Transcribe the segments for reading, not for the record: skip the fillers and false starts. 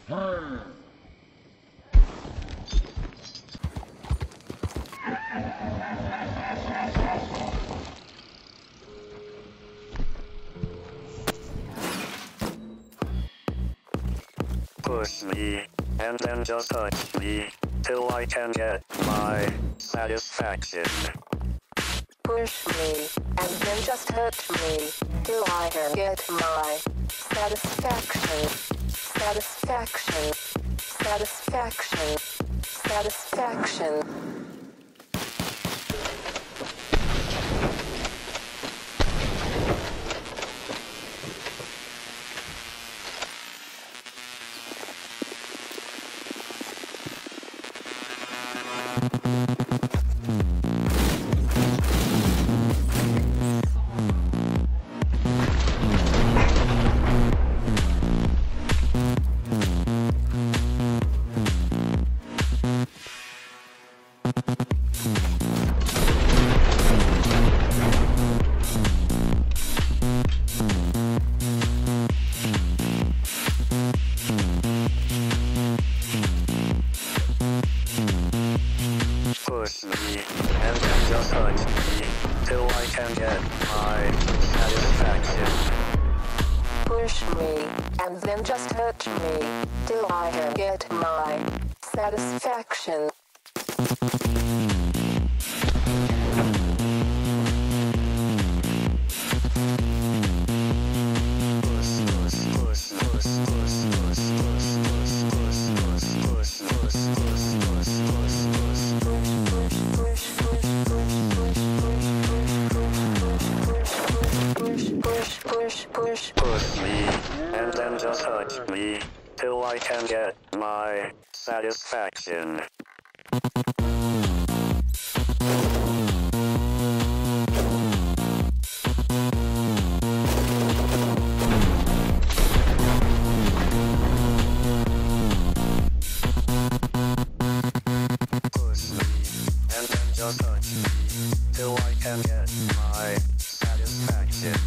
Push me, and then just touch me, till I can get my satisfaction. Push me, and then just hurt me, till I can get my satisfaction. Satisfaction. Satisfaction. Satisfaction. Push me, and then just touch me, till I can get my satisfaction. Push me, and then just hurt me, till I can get my satisfaction. Push me, and then just touch me, till I can get my satisfaction. Push me, and then just touch me, till I can get my satisfaction.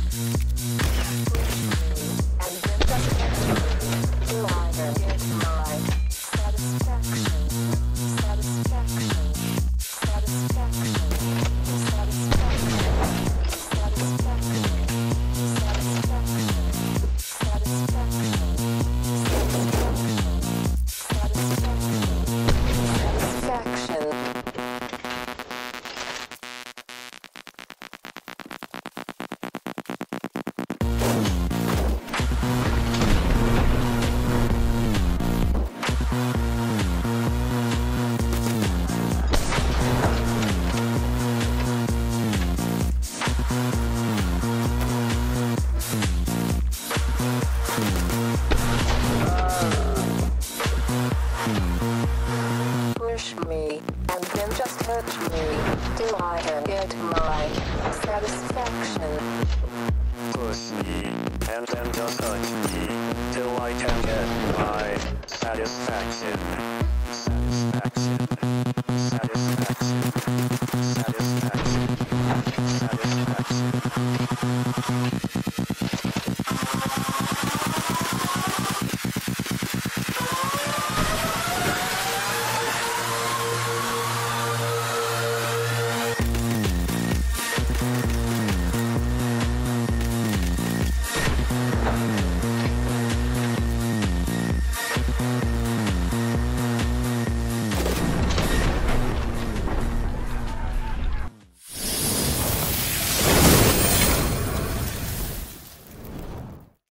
Push me, and then just hurt me, till I can get my satisfaction. Push me, and then just touch me, till I can get my satisfaction. Satisfaction. Satisfaction. Satisfaction. Satisfaction.